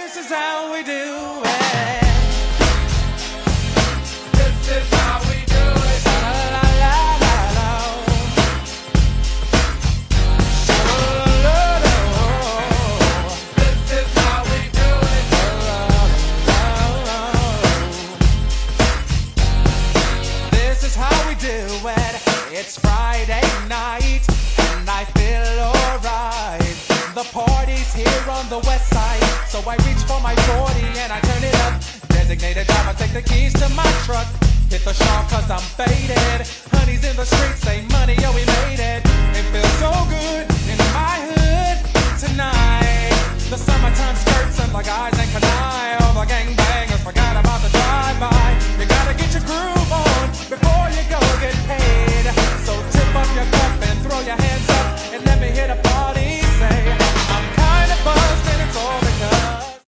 This is how we do it. This is how we do it. La la la la la. La la la la. This is how we do it. This is how we do it. It's Friday night and I feel alright. The party's here on the west side, so I reach for my 40 and I turn it up. Designated driver, take the keys to my truck. Hit the shop cause I'm faded. Honey's in the streets, say money, yo, we made it. It feels so good in my hood tonight. The summertime skirts and like eyes